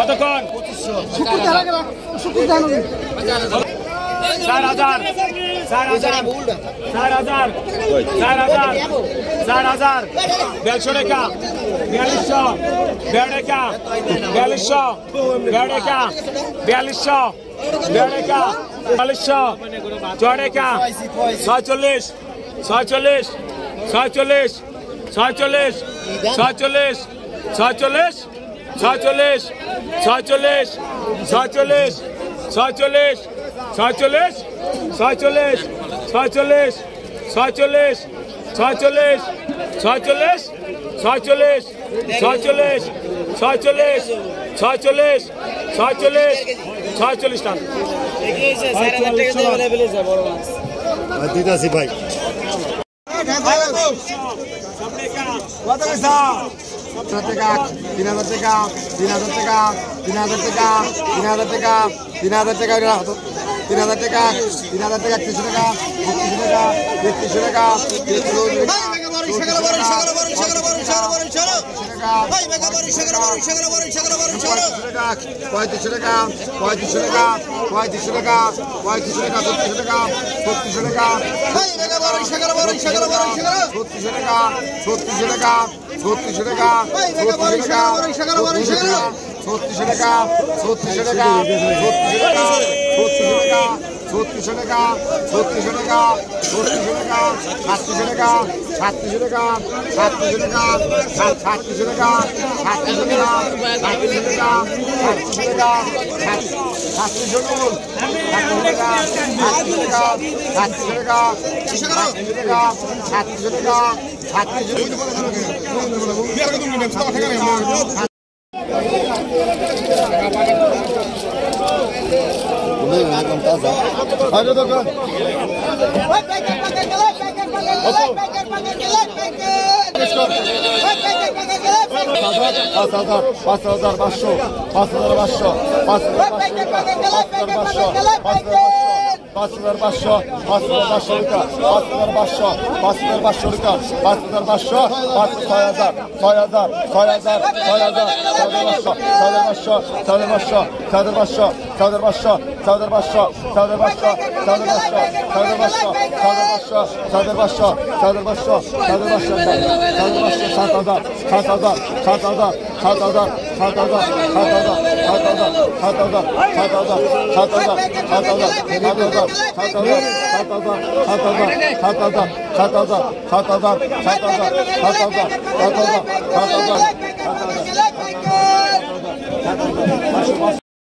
কতক্ষণ 4,000 1,200 টাকা 4,000 টাকা 46 46 46 46 46 46 46 46 46 46 46 46 46 46 46 46 46 46 46 46 46 টাকা দিতাছি ভাই কত পয়সা 3,000 টাকা 3,000 টাকা 3,000 টাকা 3,000 টাকা 3,000 টাকা 3,000 টাকা 3,000 টাকা 3,000 টাকা 32 টাকা 33 টাকা 7,000